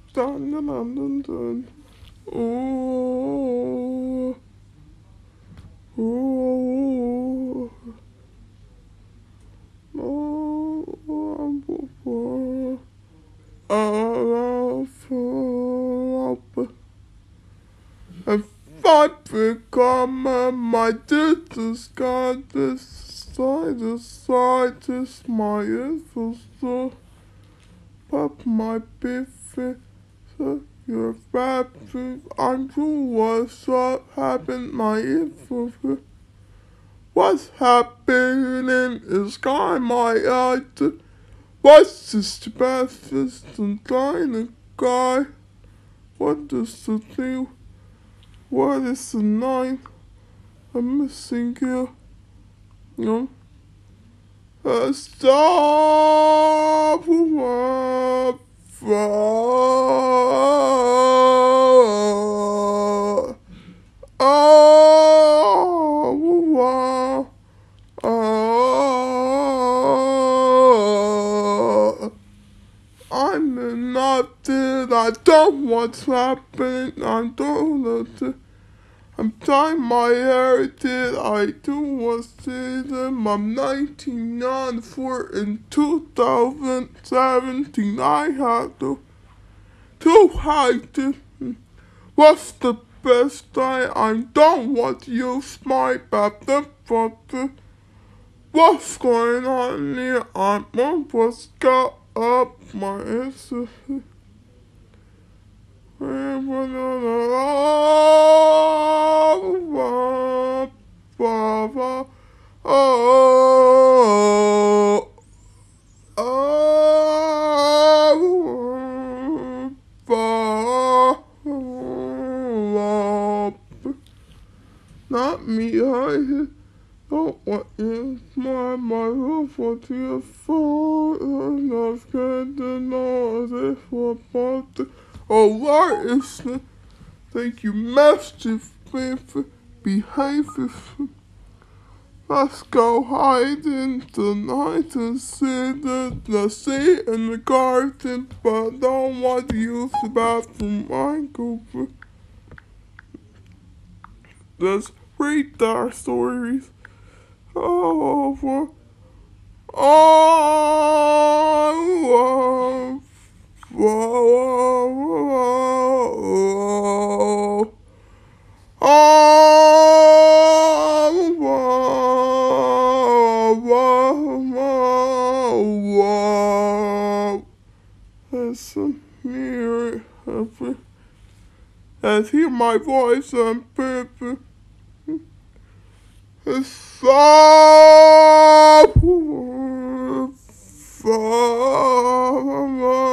Dun, dun, dun, dun, dun. Ooh, ooh, ooh, if I become my distance, God, decide this my info, but my beef, your rapid, I'm sure what's up, happened, my info. What's happening is guy my eye. What's this breakfast and dining guy? What is the thing? What is the nine? I'm missing here. No. Stop! I'm not dead. I don't what's happening. I don't know. I'm tying my hair did I do was see them. I'm 1994 in 2017. I had to hide it. What's the best I don't want to use my bathroom. What's going on here? I'm almost got up my answer. Not me, I don't want you my roof for your phone. I'm scared to know this was about to. Oh, what is the thank you, massive behavior. Let's go hide in the night and see the sea and the garden, but I don't want to use the bathroom. I go. Let's read our stories. Oh, oh, oh, oh, as a mirror, as hear my voice and paper. Stop!